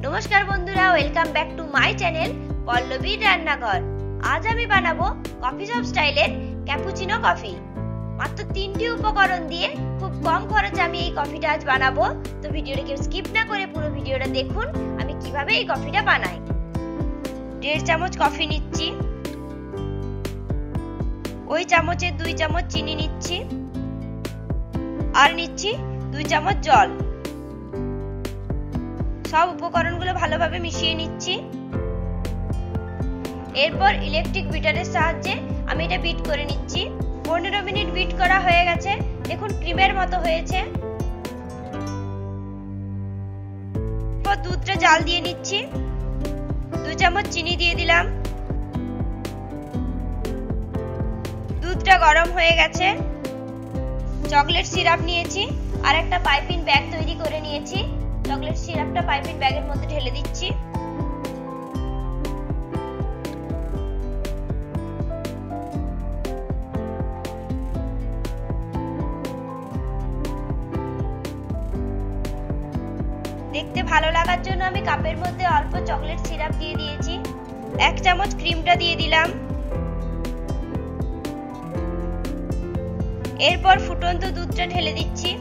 नमस्कार बंधुरा welcome back to my channel पल्लबीर रान्नाघर। आज आमी बानाबो कफि शप स्टाइलेर कैपुचिनो कफि। मात्र 3टी उपकरण दिए खूब कम खरचे आमी এই কফিটা আজ বানাবো। তো ভিডিওটা কেউ স্কিপ না করে পুরো ভিডিওটা দেখুন আমি কিভাবে এই কফিটা বানাই। 1.5 চামচ কফি নিচ্ছি, ওই চামচে 2 চামচ চিনি নিচ্ছি আর নিচ্ছি 2 চামচ জল। সব উপকরণগুলো ভালোভাবে মিশিয়ে নিচ্ছি। এরপর ইলেকট্রিক বিটারের সাহায্যে আমি এটা বিট করে নিচ্ছি। 15 মিনিট বিট করা হয়ে গেছে, দেখুন ক্রিমের মতো হয়েছে। এরপর দুধটা জাল দিয়ে নিচ্ছি, 2 চামচ চিনি দিয়ে দিলাম। দুধটা গরম হয়ে গেছে, চকলেট সিরাপ নিয়েছি আর একটা পাইপিং ব্যাগ তৈরি করে নিয়েছি। চকলেট সিরাপটা পাইপিং ব্যাগের মধ্যে ঢেলে দিচ্ছি। দেখতে ভালো লাগার জন্য আমি কাপের মধ্যে অল্প চকলেট সিরাপ দিয়ে দিয়েছি। 1 চামচ ক্রিমটা দিয়ে দিলাম। এরপর ফুটন্ত দুধটা ঢেলে দিচ্ছি।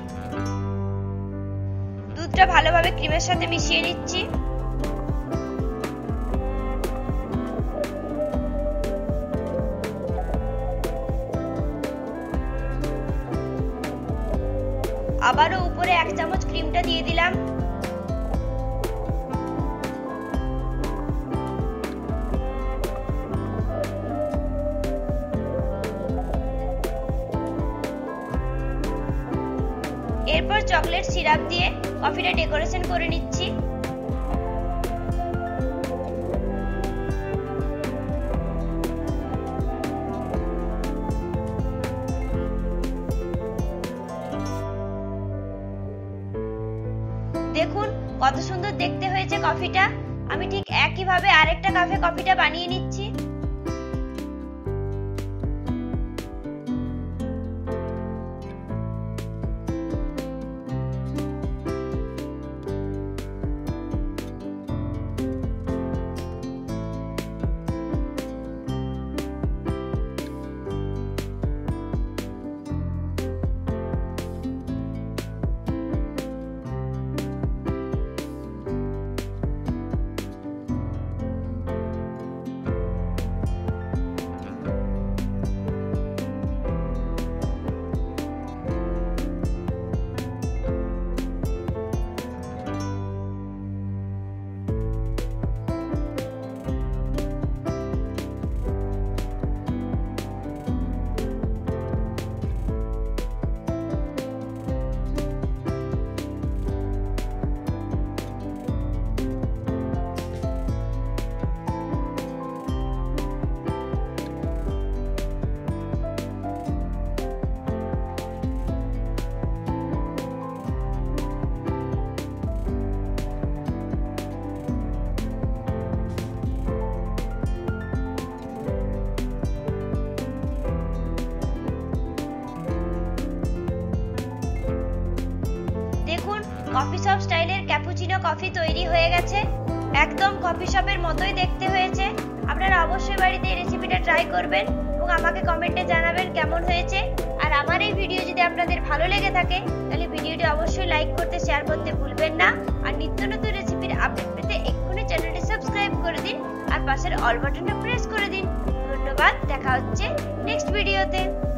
দুধটা ভালোভাবে ক্রিমের সাথে মিশিয়ে নিচ্ছি। আবারও উপরে 1 চামচ ক্রিমটা দিয়ে দিলাম। এরপর চকলেট সিরাপ দিয়ে কফিটা ডেকোরেশন করে নিচ্ছি। দেখুন কত সুন্দর দেখতে হয়েছে কফিটা। আমি ঠিক একই ভাবে আরেকটা কাপে কফিটা বানিয়ে নিচ্ছি। কফি শপ স্টাইলের ক্যাপুচিনো কফি তৈরি হয়ে গেছে। একদম কফি শপের মতোই দেখতে হয়েছে। আপনারা অবশ্যই বাড়িতে এই রেসিপিটা ট্রাই করবেন এবং আমাকে কমেন্টে জানাবেন কেমন হয়েছে। আর আমার এই ভিডিও যদি আপনাদের ভালো লেগে থাকে তাহলে ভিডিওটি অবশ্যই লাইক করতে, শেয়ার করতে ভুলবেন না। আর নিত্য নতুন রেসিপির আপডেট পেতে এক্ষুনি চ্যানেলটি সাবস্ক্রাইব করে দিন আর পাশের অল বাটনটা প্রেস করে দিন। ধন্যবাদ, দেখা হচ্ছে নেক্সট ভিডিওতে।